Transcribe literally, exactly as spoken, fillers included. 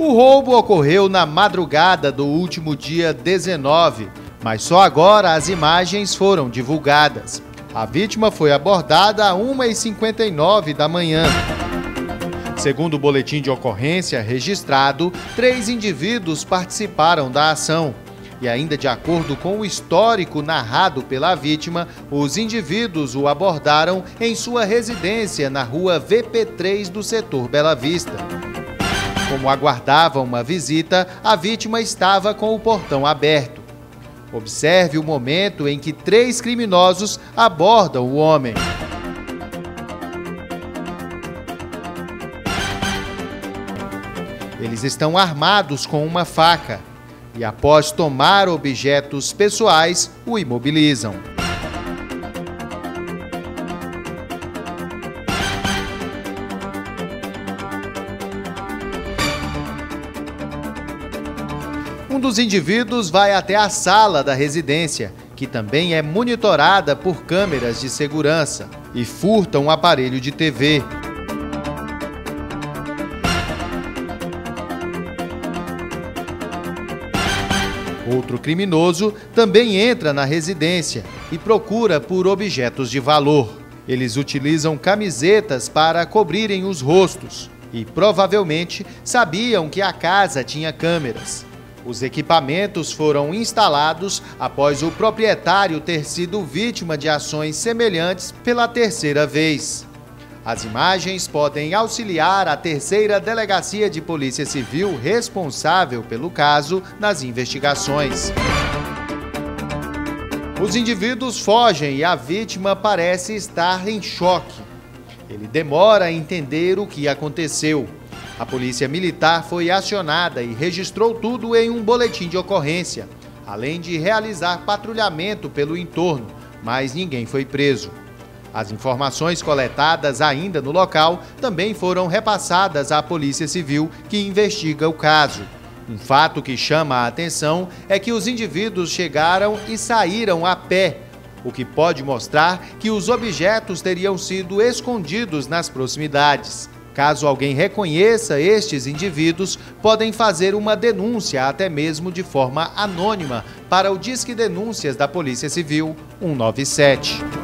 O roubo ocorreu na madrugada do último dia dezenove, mas só agora as imagens foram divulgadas. A vítima foi abordada às uma e cinquenta e nove da manhã. Segundo o boletim de ocorrência registrado, três indivíduos participaram da ação. E ainda de acordo com o histórico narrado pela vítima, os indivíduos o abordaram em sua residência na rua V P três do setor Bela Vista. Como aguardava uma visita, a vítima estava com o portão aberto. Observe o momento em que três criminosos abordam o homem. Eles estão armados com uma faca e, após tomar objetos pessoais, o imobilizam. Um dos indivíduos vai até a sala da residência, que também é monitorada por câmeras de segurança, e furta um aparelho de T V. Outro criminoso também entra na residência e procura por objetos de valor. Eles utilizam camisetas para cobrirem os rostos e provavelmente sabiam que a casa tinha câmeras. Os equipamentos foram instalados após o proprietário ter sido vítima de ações semelhantes pela terceira vez. As imagens podem auxiliar a terceira Delegacia de Polícia Civil responsável pelo caso nas investigações. Os indivíduos fogem e a vítima parece estar em choque. Ele demora a entender o que aconteceu. A Polícia Militar foi acionada e registrou tudo em um boletim de ocorrência, além de realizar patrulhamento pelo entorno, mas ninguém foi preso. As informações coletadas ainda no local também foram repassadas à Polícia Civil, que investiga o caso. Um fato que chama a atenção é que os indivíduos chegaram e saíram a pé, o que pode mostrar que os objetos teriam sido escondidos nas proximidades. Caso alguém reconheça estes indivíduos, podem fazer uma denúncia, até mesmo de forma anônima, para o Disque Denúncias da Polícia Civil cento e noventa e sete.